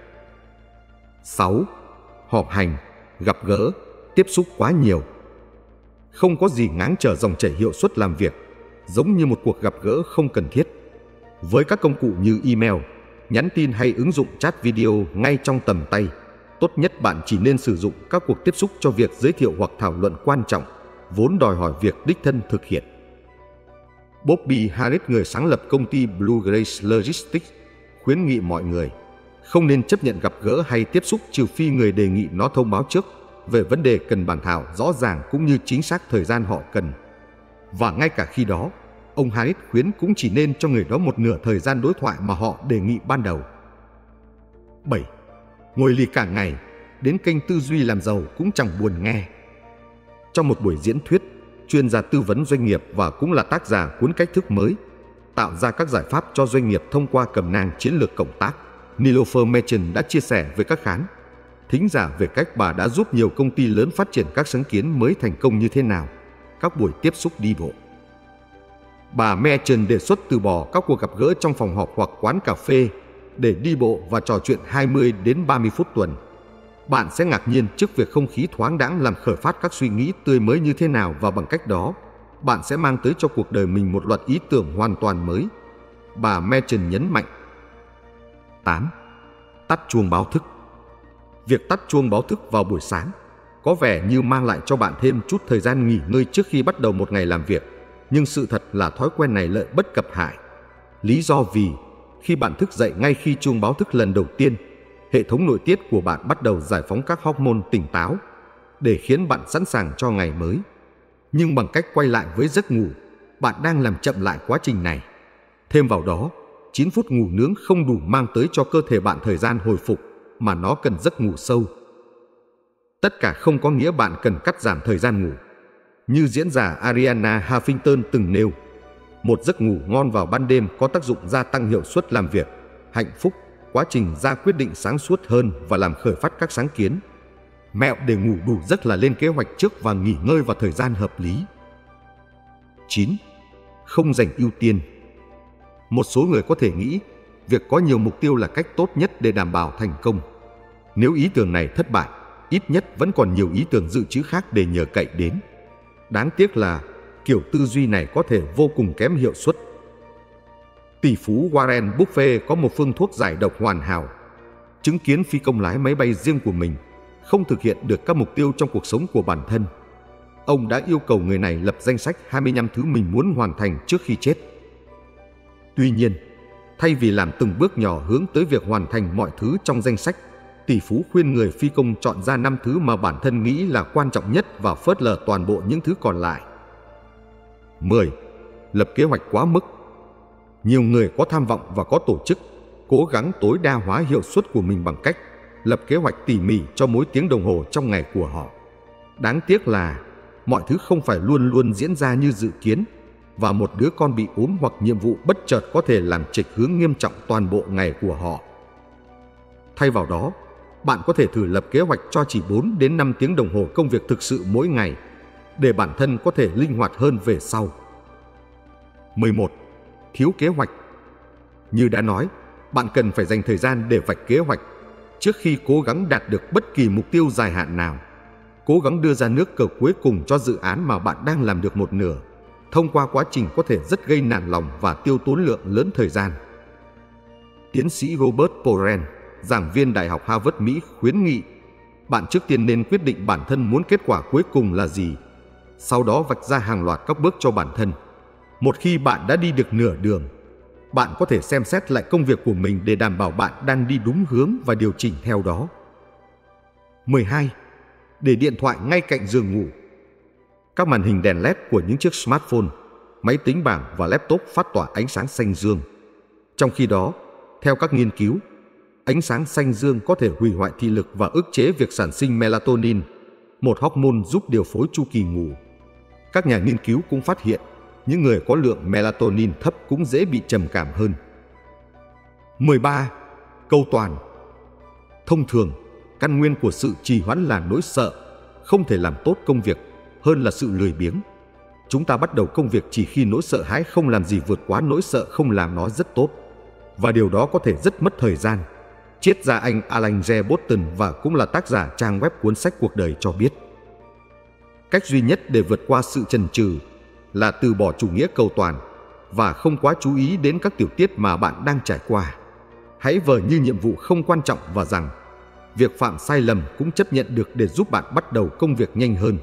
sáu. Họp hành, gặp gỡ, tiếp xúc quá nhiều. Không có gì ngáng trở dòng chảy hiệu suất làm việc, giống như một cuộc gặp gỡ không cần thiết. Với các công cụ như email, nhắn tin hay ứng dụng chat video ngay trong tầm tay, tốt nhất bạn chỉ nên sử dụng các cuộc tiếp xúc cho việc giới thiệu hoặc thảo luận quan trọng, vốn đòi hỏi việc đích thân thực hiện. Bobby Harris, người sáng lập công ty Blue Grace Logistics, khuyến nghị mọi người không nên chấp nhận gặp gỡ hay tiếp xúc trừ phi người đề nghị nó thông báo trước về vấn đề cần bàn thảo rõ ràng cũng như chính xác thời gian họ cần. Và ngay cả khi đó, ông Harris khuyến cũng chỉ nên cho người đó một nửa thời gian đối thoại mà họ đề nghị ban đầu. bảy. Ngồi lì cả ngày, đến kênh tư duy làm giàu cũng chẳng buồn nghe. Trong một buổi diễn thuyết, chuyên gia tư vấn doanh nghiệp và cũng là tác giả cuốn Cách thức mới, tạo ra các giải pháp cho doanh nghiệp thông qua cẩm nang chiến lược cộng tác, Nilofer Merchant đã chia sẻ với các khán thính giả về cách bà đã giúp nhiều công ty lớn phát triển các sáng kiến mới thành công như thế nào. Các buổi tiếp xúc đi bộ. Bà Merchant đề xuất từ bỏ các cuộc gặp gỡ trong phòng họp hoặc quán cà phê để đi bộ và trò chuyện hai mươi đến ba mươi phút tuần. Bạn sẽ ngạc nhiên trước việc không khí thoáng đãng làm khởi phát các suy nghĩ tươi mới như thế nào, và bằng cách đó, bạn sẽ mang tới cho cuộc đời mình một loạt ý tưởng hoàn toàn mới. Bà Merchant nhấn mạnh. tám. Tắt chuông báo thức. Việc tắt chuông báo thức vào buổi sáng có vẻ như mang lại cho bạn thêm chút thời gian nghỉ ngơi trước khi bắt đầu một ngày làm việc, nhưng sự thật là thói quen này lợi bất cập hại. Lý do vì khi bạn thức dậy ngay khi chuông báo thức lần đầu tiên, hệ thống nội tiết của bạn bắt đầu giải phóng các hormone tỉnh táo để khiến bạn sẵn sàng cho ngày mới. Nhưng bằng cách quay lại với giấc ngủ, bạn đang làm chậm lại quá trình này. Thêm vào đó, chín phút ngủ nướng không đủ mang tới cho cơ thể bạn thời gian hồi phục, mà nó cần giấc ngủ sâu. Tất cả không có nghĩa bạn cần cắt giảm thời gian ngủ. Như diễn giả Arianna Huffington từng nêu, một giấc ngủ ngon vào ban đêm có tác dụng gia tăng hiệu suất làm việc, hạnh phúc, quá trình ra quyết định sáng suốt hơn và làm khởi phát các sáng kiến. Mẹo để ngủ đủ giấc là lên kế hoạch trước và nghỉ ngơi vào thời gian hợp lý. chín. Không dành ưu tiên. Một số người có thể nghĩ việc có nhiều mục tiêu là cách tốt nhất để đảm bảo thành công. Nếu ý tưởng này thất bại, ít nhất vẫn còn nhiều ý tưởng dự trữ khác để nhờ cậy đến. Đáng tiếc là kiểu tư duy này có thể vô cùng kém hiệu suất. Tỷ phú Warren Buffett có một phương thuốc giải độc hoàn hảo. Chứng kiến phi công lái máy bay riêng của mình không thực hiện được các mục tiêu trong cuộc sống của bản thân, ông đã yêu cầu người này lập danh sách hai mươi lăm thứ mình muốn hoàn thành trước khi chết. Tuy nhiên, thay vì làm từng bước nhỏ hướng tới việc hoàn thành mọi thứ trong danh sách, tỷ phú khuyên người phi công chọn ra năm thứ mà bản thân nghĩ là quan trọng nhất và phớt lờ toàn bộ những thứ còn lại. mười. Lập kế hoạch quá mức. Nhiều người có tham vọng và có tổ chức cố gắng tối đa hóa hiệu suất của mình bằng cách lập kế hoạch tỉ mỉ cho mỗi tiếng đồng hồ trong ngày của họ. Đáng tiếc là mọi thứ không phải luôn luôn diễn ra như dự kiến, và một đứa con bị ốm hoặc nhiệm vụ bất chợt có thể làm chệch hướng nghiêm trọng toàn bộ ngày của họ. Thay vào đó, bạn có thể thử lập kế hoạch cho chỉ bốn đến năm tiếng đồng hồ công việc thực sự mỗi ngày, để bản thân có thể linh hoạt hơn về sau. mười một. Thiếu kế hoạch. Như đã nói, bạn cần phải dành thời gian để vạch kế hoạch trước khi cố gắng đạt được bất kỳ mục tiêu dài hạn nào. Cố gắng đưa ra nước cờ cuối cùng cho dự án mà bạn đang làm được một nửa, thông qua quá trình có thể rất gây nản lòng và tiêu tốn lượng lớn thời gian. Tiến sĩ Robert Poren, giảng viên Đại học Harvard Mỹ khuyến nghị bạn trước tiên nên quyết định bản thân muốn kết quả cuối cùng là gì, sau đó vạch ra hàng loạt các bước cho bản thân. Một khi bạn đã đi được nửa đường, bạn có thể xem xét lại công việc của mình để đảm bảo bạn đang đi đúng hướng và điều chỉnh theo đó. mười hai. Để điện thoại ngay cạnh giường ngủ. Các màn hình đèn led của những chiếc smartphone, máy tính bảng và laptop phát tỏa ánh sáng xanh dương. Trong khi đó, theo các nghiên cứu, ánh sáng xanh dương có thể hủy hoại thị lực và ức chế việc sản sinh melatonin, một hormone giúp điều phối chu kỳ ngủ. Các nhà nghiên cứu cũng phát hiện những người có lượng melatonin thấp cũng dễ bị trầm cảm hơn. mười ba. Câu toàn. Thông thường, căn nguyên của sự trì hoãn là nỗi sợ không thể làm tốt công việc hơn là sự lười biếng. Chúng ta bắt đầu công việc chỉ khi nỗi sợ hãi không làm gì vượt quá nỗi sợ không làm nó rất tốt, và điều đó có thể rất mất thời gian. Triết gia Anh Alan J. Botton và cũng là tác giả trang web cuốn sách Cuộc đời cho biết, cách duy nhất để vượt qua sự chần chừ là từ bỏ chủ nghĩa cầu toàn và không quá chú ý đến các tiểu tiết mà bạn đang trải qua. Hãy vờ như nhiệm vụ không quan trọng và rằng việc phạm sai lầm cũng chấp nhận được để giúp bạn bắt đầu công việc nhanh hơn.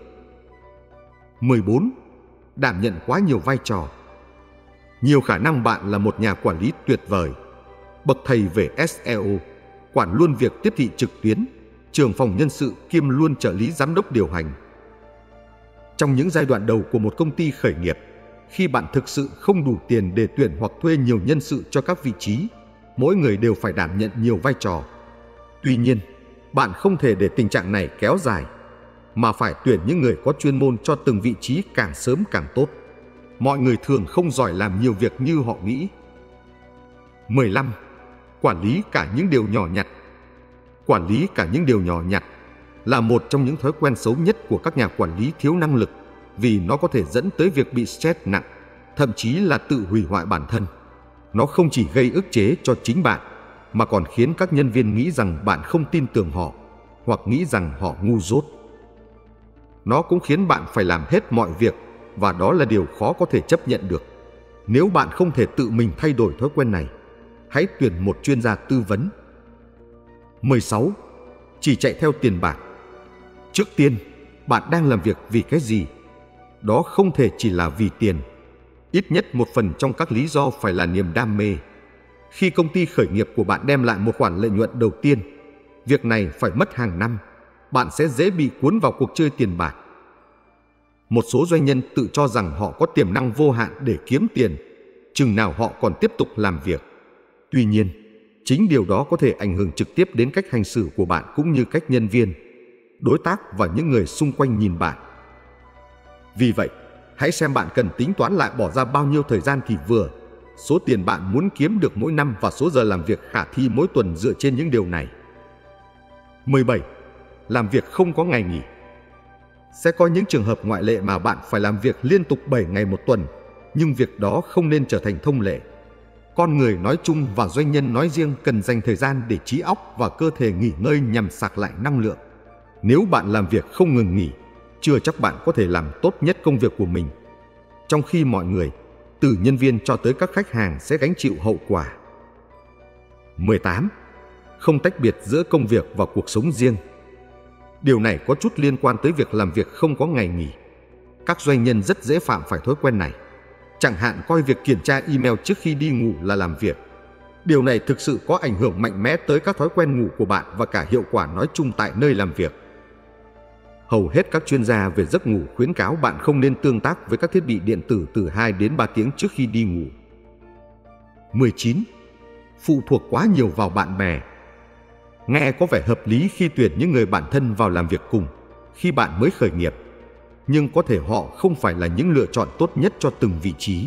mười bốn. Đảm nhận quá nhiều vai trò. Nhiều khả năng bạn là một nhà quản lý tuyệt vời, bậc thầy về ét e o, quản luôn việc tiếp thị trực tuyến, trưởng phòng nhân sự kiêm luôn trợ lý giám đốc điều hành. Trong những giai đoạn đầu của một công ty khởi nghiệp, khi bạn thực sự không đủ tiền để tuyển hoặc thuê nhiều nhân sự cho các vị trí, mỗi người đều phải đảm nhận nhiều vai trò. Tuy nhiên, bạn không thể để tình trạng này kéo dài, mà phải tuyển những người có chuyên môn cho từng vị trí càng sớm càng tốt. Mọi người thường không giỏi làm nhiều việc như họ nghĩ. mười lăm. Quản lý cả những điều nhỏ nhặt. Quản lý cả những điều nhỏ nhặt là một trong những thói quen xấu nhất của các nhà quản lý thiếu năng lực, vì nó có thể dẫn tới việc bị stress nặng, thậm chí là tự hủy hoại bản thân. Nó không chỉ gây ức chế cho chính bạn, mà còn khiến các nhân viên nghĩ rằng bạn không tin tưởng họ, hoặc nghĩ rằng họ ngu dốt. Nó cũng khiến bạn phải làm hết mọi việc, và đó là điều khó có thể chấp nhận được. Nếu bạn không thể tự mình thay đổi thói quen này, hãy tuyển một chuyên gia tư vấn. mười sáu. Chỉ chạy theo tiền bạc. Trước tiên, bạn đang làm việc vì cái gì? Đó không thể chỉ là vì tiền. Ít nhất một phần trong các lý do phải là niềm đam mê. Khi công ty khởi nghiệp của bạn đem lại một khoản lợi nhuận đầu tiên, việc này phải mất hàng năm, bạn sẽ dễ bị cuốn vào cuộc chơi tiền bạc. Một số doanh nhân tự cho rằng họ có tiềm năng vô hạn để kiếm tiền, chừng nào họ còn tiếp tục làm việc. Tuy nhiên, chính điều đó có thể ảnh hưởng trực tiếp đến cách hành xử của bạn cũng như cách nhân viên, đối tác và những người xung quanh nhìn bạn. Vì vậy, hãy xem bạn cần tính toán lại bỏ ra bao nhiêu thời gian thì vừa, số tiền bạn muốn kiếm được mỗi năm và số giờ làm việc khả thi mỗi tuần dựa trên những điều này. mười bảy. Làm việc không có ngày nghỉ. Sẽ có những trường hợp ngoại lệ mà bạn phải làm việc liên tục bảy ngày một tuần, nhưng việc đó không nên trở thành thông lệ. Con người nói chung và doanh nhân nói riêng cần dành thời gian để trí óc và cơ thể nghỉ ngơi nhằm sạc lại năng lượng. Nếu bạn làm việc không ngừng nghỉ, chưa chắc bạn có thể làm tốt nhất công việc của mình. Trong khi mọi người, từ nhân viên cho tới các khách hàng sẽ gánh chịu hậu quả. mười tám. Không tách biệt giữa công việc và cuộc sống riêng. Điều này có chút liên quan tới việc làm việc không có ngày nghỉ. Các doanh nhân rất dễ phạm phải thói quen này. Chẳng hạn coi việc kiểm tra email trước khi đi ngủ là làm việc. Điều này thực sự có ảnh hưởng mạnh mẽ tới các thói quen ngủ của bạn và cả hiệu quả nói chung tại nơi làm việc. Hầu hết các chuyên gia về giấc ngủ khuyến cáo bạn không nên tương tác với các thiết bị điện tử từ hai đến ba tiếng trước khi đi ngủ. mười chín. Phụ thuộc quá nhiều vào bạn bè. Nghe có vẻ hợp lý khi tuyển những người bạn thân vào làm việc cùng khi bạn mới khởi nghiệp, nhưng có thể họ không phải là những lựa chọn tốt nhất cho từng vị trí.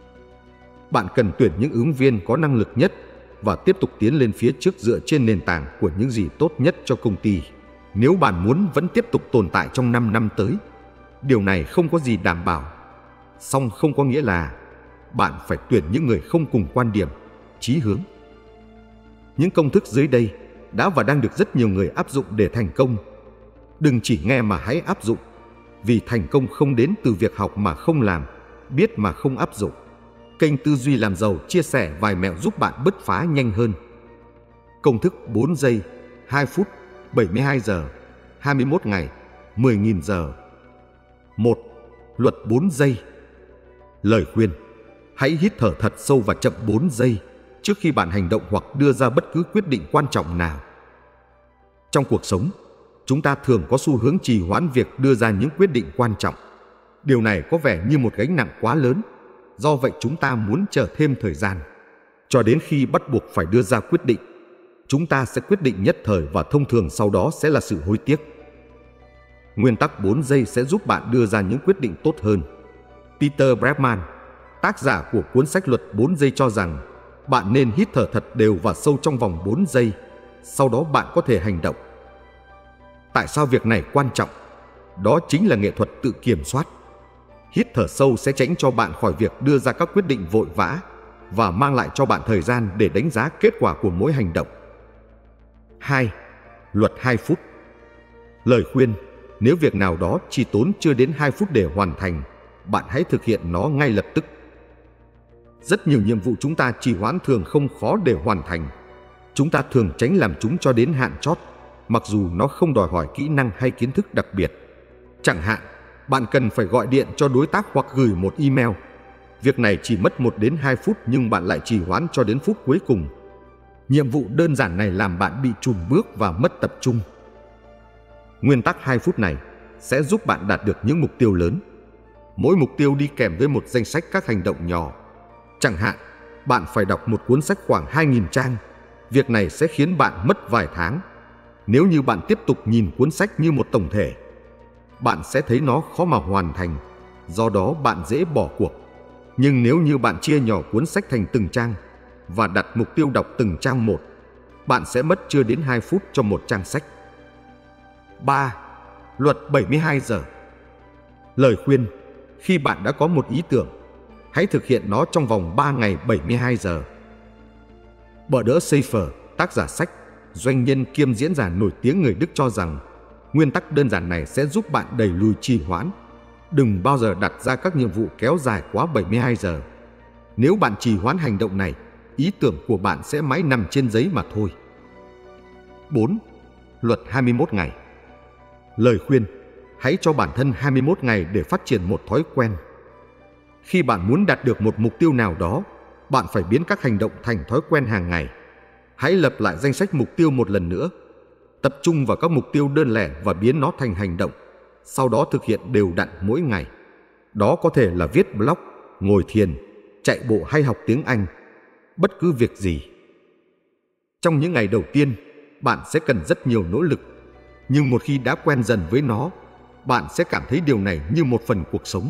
Bạn cần tuyển những ứng viên có năng lực nhất và tiếp tục tiến lên phía trước dựa trên nền tảng của những gì tốt nhất cho công ty. Nếu bạn muốn vẫn tiếp tục tồn tại trong năm năm tới, điều này không có gì đảm bảo. Song không có nghĩa là bạn phải tuyển những người không cùng quan điểm, chí hướng. Những công thức dưới đây đã và đang được rất nhiều người áp dụng để thành công. Đừng chỉ nghe mà hãy áp dụng, vì thành công không đến từ việc học mà không làm, biết mà không áp dụng. Kênh Tư duy làm giàu chia sẻ vài mẹo giúp bạn bứt phá nhanh hơn. Công thức bốn giây, hai phút, bảy mươi hai giờ, hai mươi mốt ngày, mười nghìn giờ. một. Luật bốn giây. Lời khuyên: hãy hít thở thật sâu và chậm bốn giây trước khi bạn hành động hoặc đưa ra bất cứ quyết định quan trọng nào. Trong cuộc sống, chúng ta thường có xu hướng trì hoãn việc đưa ra những quyết định quan trọng. Điều này có vẻ như một gánh nặng quá lớn, do vậy chúng ta muốn chờ thêm thời gian. Cho đến khi bắt buộc phải đưa ra quyết định, chúng ta sẽ quyết định nhất thời và thông thường sau đó sẽ là sự hối tiếc. Nguyên tắc bốn giây sẽ giúp bạn đưa ra những quyết định tốt hơn. Peter Bregman, tác giả của cuốn sách Luật bốn giây cho rằng bạn nên hít thở thật đều và sâu trong vòng bốn giây, sau đó bạn có thể hành động. Tại sao việc này quan trọng? Đó chính là nghệ thuật tự kiểm soát. Hít thở sâu sẽ tránh cho bạn khỏi việc đưa ra các quyết định vội vã và mang lại cho bạn thời gian để đánh giá kết quả của mỗi hành động. hai. Luật hai phút. Lời khuyên: nếu việc nào đó chỉ tốn chưa đến hai phút để hoàn thành, bạn hãy thực hiện nó ngay lập tức. Rất nhiều nhiệm vụ chúng ta trì hoãn thường không khó để hoàn thành. Chúng ta thường tránh làm chúng cho đến hạn chót, mặc dù nó không đòi hỏi kỹ năng hay kiến thức đặc biệt. Chẳng hạn, bạn cần phải gọi điện cho đối tác hoặc gửi một email. Việc này chỉ mất một đến hai phút nhưng bạn lại trì hoãn cho đến phút cuối cùng. Nhiệm vụ đơn giản này làm bạn bị chùn bước và mất tập trung. Nguyên tắc hai phút này sẽ giúp bạn đạt được những mục tiêu lớn. Mỗi mục tiêu đi kèm với một danh sách các hành động nhỏ. Chẳng hạn, bạn phải đọc một cuốn sách khoảng hai nghìn trang. Việc này sẽ khiến bạn mất vài tháng. Nếu như bạn tiếp tục nhìn cuốn sách như một tổng thể, bạn sẽ thấy nó khó mà hoàn thành, do đó bạn dễ bỏ cuộc. Nhưng nếu như bạn chia nhỏ cuốn sách thành từng trang và đặt mục tiêu đọc từng trang một, bạn sẽ mất chưa đến hai phút cho một trang sách. ba. Luật bảy mươi hai giờ. Lời khuyên: khi bạn đã có một ý tưởng, hãy thực hiện nó trong vòng ba ngày bảy mươi hai giờ. Bernard Schaefer, tác giả sách, doanh nhân kiêm diễn giả nổi tiếng người Đức cho rằng nguyên tắc đơn giản này sẽ giúp bạn đẩy lùi trì hoãn. Đừng bao giờ đặt ra các nhiệm vụ kéo dài quá bảy mươi hai giờ. Nếu bạn trì hoãn hành động này, ý tưởng của bạn sẽ mãi nằm trên giấy mà thôi. bốn. Luật hai mươi mốt ngày. Lời khuyên: hãy cho bản thân hai mươi mốt ngày để phát triển một thói quen. Khi bạn muốn đạt được một mục tiêu nào đó, bạn phải biến các hành động thành thói quen hàng ngày. Hãy lập lại danh sách mục tiêu một lần nữa. Tập trung vào các mục tiêu đơn lẻ và biến nó thành hành động. Sau đó thực hiện đều đặn mỗi ngày. Đó có thể là viết blog, ngồi thiền, chạy bộ hay học tiếng Anh. Bất cứ việc gì. Trong những ngày đầu tiên, bạn sẽ cần rất nhiều nỗ lực. Nhưng một khi đã quen dần với nó, bạn sẽ cảm thấy điều này như một phần cuộc sống.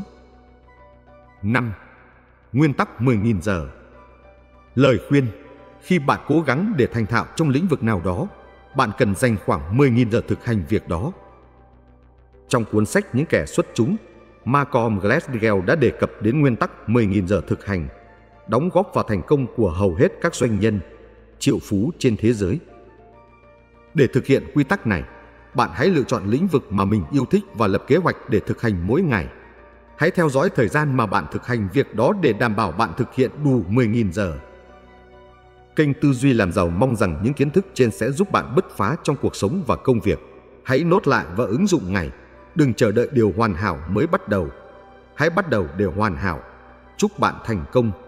năm. Nguyên tắc mười nghìn giờ. Lời khuyên: khi bạn cố gắng để thành thạo trong lĩnh vực nào đó, bạn cần dành khoảng mười nghìn giờ thực hành việc đó. Trong cuốn sách Những kẻ xuất chúng, Malcolm Gladwell đã đề cập đến nguyên tắc mười nghìn giờ thực hành. đóng góp vào thành công của hầu hết các doanh nhân, triệu phú trên thế giới. Để thực hiện quy tắc này, bạn hãy lựa chọn lĩnh vực mà mình yêu thích và lập kế hoạch để thực hành mỗi ngày. Hãy theo dõi thời gian mà bạn thực hành việc đó để đảm bảo bạn thực hiện đủ mười nghìn giờ. Kênh Tư duy làm giàu mong rằng những kiến thức trên sẽ giúp bạn bứt phá trong cuộc sống và công việc. Hãy nốt lại và ứng dụng ngay. Đừng chờ đợi điều hoàn hảo mới bắt đầu. Hãy bắt đầu để hoàn hảo. Chúc bạn thành công.